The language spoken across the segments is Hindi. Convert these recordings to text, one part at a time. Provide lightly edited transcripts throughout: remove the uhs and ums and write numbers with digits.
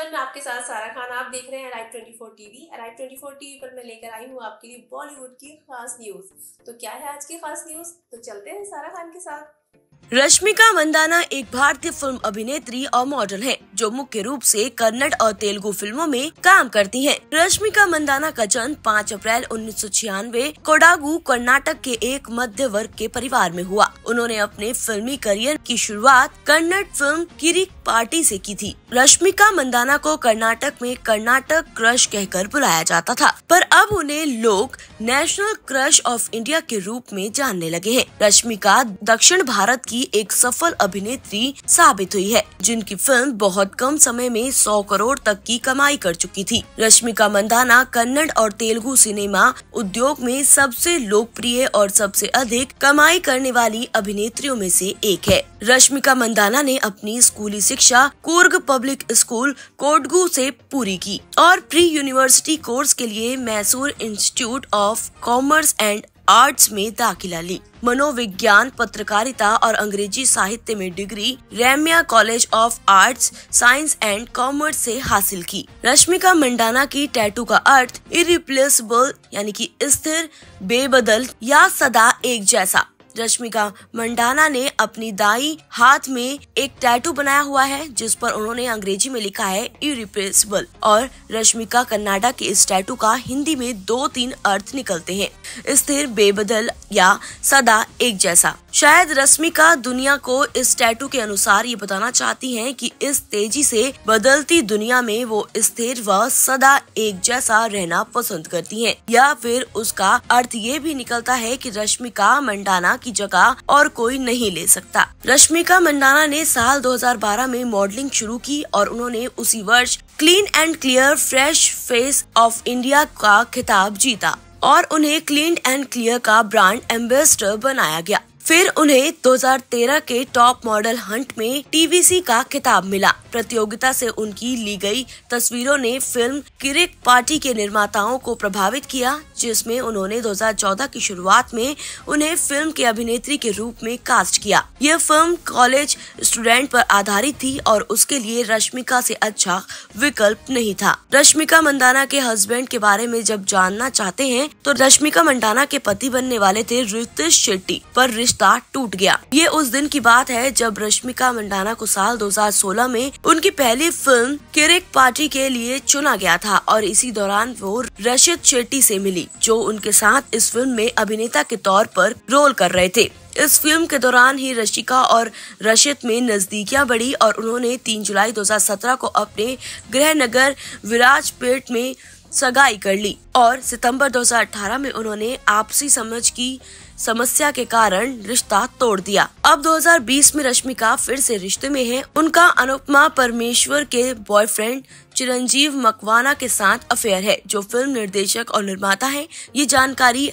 नमस्कार, मैं आपके साथ सारा खान। आप देख रहे हैं अराइव 24 टीवी। अराइव 24 टीवी पर मैं लेकर आई हूँ आपके लिए बॉलीवुड की खास न्यूज। तो क्या है आज की खास न्यूज, तो चलते हैं सारा खान के साथ। रश्मिका मंदाना एक भारतीय फिल्म अभिनेत्री और मॉडल हैं, जो मुख्य रूप से कन्नड़ और तेलुगु फिल्मों में काम करती हैं। रश्मिका मंदाना का जन्म 5 अप्रैल 1996 कोडागु, कर्नाटक के एक मध्य वर्ग के परिवार में हुआ। उन्होंने अपने फिल्मी करियर की शुरुआत कन्नड़ फिल्म किरिक पार्टी से की थी। रश्मिका मंदाना को कर्नाटक में कर्नाटक क्रश कहकर बुलाया जाता था, पर अब उन्हें लोग नेशनल क्रश ऑफ इंडिया के रूप में जानने लगे हैं। रश्मिका दक्षिण भारत की एक सफल अभिनेत्री साबित हुई है, जिनकी फिल्म बहुत कम समय में 100 करोड़ तक की कमाई कर चुकी थी। रश्मिका मंदाना कन्नड़ और तेलुगु सिनेमा उद्योग में सबसे लोकप्रिय और सबसे अधिक कमाई करने वाली अभिनेत्रियों में से एक है। रश्मिका मंदाना ने अपनी स्कूली शिक्षा कूर्ग पब्लिक स्कूल कोडगु से पूरी की और प्री यूनिवर्सिटी कोर्स के लिए Mysore institute of commerce and arts में दाखिला ली। मनोविज्ञान, पत्रकारिता और अंग्रेजी साहित्य में degree Ramaiah college of arts, science and commerce से हासिल की। रश्मिका मंदाना की टैटू का अर्थ इरिप्लेसेबल यानी कि स्थिर, बेबदल या सदा एक जैसा। रश्मिका मंदाना ने अपनी दाई हाथ में एक टैटू बनाया हुआ है, जिस पर उन्होंने अंग्रेजी में लिखा है इरिप्लेसेबल, और रश्मिका कन्नाडा के इस टैटू का हिंदी में 2-3 अर्थ निकलते हैं, स्थिर, बेबदल या सदा एक जैसा। शायद रश्मिका दुनिया को इस टैटू के अनुसार ये बताना चाहती हैं कि इस तेजी से बदलती दुनिया में वो स्थिर व सदा एक जैसा रहना पसंद करती हैं, या फिर उसका अर्थ ये भी निकलता है कि रश्मिका मंदाना की जगह और कोई नहीं ले सकता। रश्मिका मंदाना ने साल 2012 में मॉडलिंग शुरू की और उन्होंने उसी वर्ष clean and clear fresh face of India का खिताब जीता और उन्हें क्लीन एंड क्लियर का ब्रांड एम्बेसडर बनाया गया। फिर उन्हें 2013 के टॉप मॉडल हंट में टीवीसी का खिताब मिला। प्रतियोगिता से उनकी ली गई तस्वीरों ने फिल्म किरिक पार्टी के निर्माताओं को प्रभावित किया, जिसमें उन्होंने 2014 की शुरुआत में उन्हें फिल्म के अभिनेत्री के रूप में कास्ट किया। यह फिल्म कॉलेज स्टूडेंट पर आधारित थी और उसके लिए रश्मिका से अच्छा विकल्प नहीं था। रश्मिका मंदाना के हस्बैंड के बारे में जब जानना चाहते हैं तो रश्मिका मंदाना के पति बनने वाले थे रितेश शेट्टी, पर रिश्ता टूट गया। ये उस दिन की बात है जब रश्मिका मंदाना को साल 2016 में उनकी पहली फिल्म किरिक पार्टी के लिए चुना गया था और इसी दौरान वो रशिद शेट्टी से मिली, जो उनके साथ इस फिल्म में अभिनेता के तौर पर रोल कर रहे थे। इस फिल्म के दौरान ही रश्मिका और रशिद में नजदीकियां बढ़ी और उन्होंने 3 जुलाई 2017 को अपने गृह नगर विराजपेट में सगाई कर ली और सितंबर 2018 में उन्होंने आपसी समझ की समस्या के कारण रिश्ता तोड़ दिया। अब 2020 में रश्मिका फिर से रिश्ते में है। उनका अनुपमा परमेश्वर के बॉयफ्रेंड चिरंजीव मकवाना के साथ अफेयर है, जो फिल्म निर्देशक और निर्माता है। ये जानकारी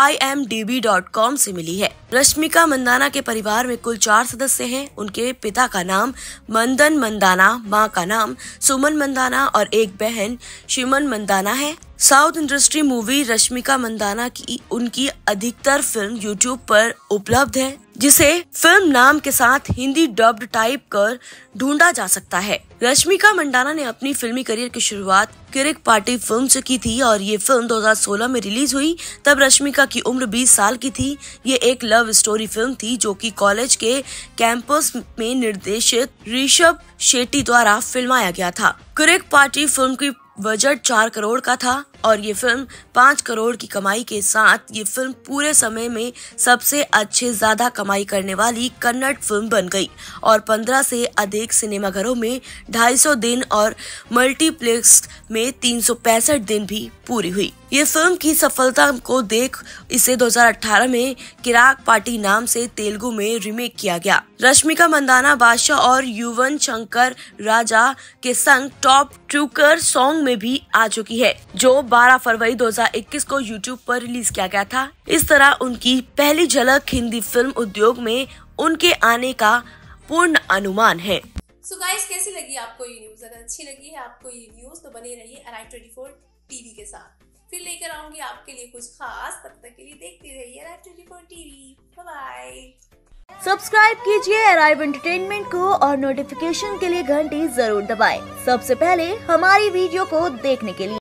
IMDb.com से मिली है। रश्मिका मंदाना के परिवार में कुल 4 सदस्य हैं। उनके पिता का नाम मंदन मंदाना, मां का नाम सुमन मंदाना और एक बहन शिमन मंदाना है। South industry movie Rashmika Mandanna की उनकी अधिकतर फिल्म YouTube पर उपलब्ध है, जिसे फिल्म नाम के साथ हिंदी डब्ड टाइप कर ढूंढा जा सकता है। रश्मिका मंदाना ने अपनी फिल्मी करियर की शुरुआत किरिक पार्टी फिल्म से की थी और ये फिल्म 2016 में रिलीज हुई। तब रश्मिका की उम्र 20 साल की थी। ये एक लव स्टोरी फिल्म थी जो कि कॉलेज के कैंपस में निर्देशित ऋषभ शेट्टी द्वारा फिल्माया गया था। किरिक पार्टी फिल्म की बजट 4 करोड़ का था और ये फिल्म 5 करोड़ की कमाई के साथ ये फिल्म पूरे समय में सबसे अच्छे ज्यादा कमाई करने वाली कन्नड़ फिल्म बन गई और 15 से अधिक सिनेमाघरों में 250 दिन और मल्टीप्लेक्स में 365 दिन भी पूरी हुई। ये फिल्म की सफलता को देख इसे 2018 में किराक पार्टी नाम से तेलुगु में रीमेक किया गया। रश्मिका मंदाना बादशाह और युवन शंकर राजा के संग टॉप ट्रूकर सॉन्ग में भी आ चुकी है, जो 12 फरवरी 2021 को YouTube पर रिलीज किया गया था। इस तरह उनकी पहली झलक हिंदी फिल्म उद्योग में उनके आने का पूर्ण अनुमान है। सो गाइस, कैसी लगी आपको ये न्यूज? अगर अच्छी लगी है आपको ये न्यूज तो बने रहिए अराइव 24 टीवी के साथ। फिर लेकर आऊंगी आपके लिए कुछ खास। तब तक के लिए देखते रहिए arrive 24 TV. Bye bye. Subscribe कीजिए अराइव एंटरटेनमेंट को और नोटिफिकेशन के लिए घंटी जरूर दबाएं। सबसे पहले हमारी वीडियो को देखने के लिए।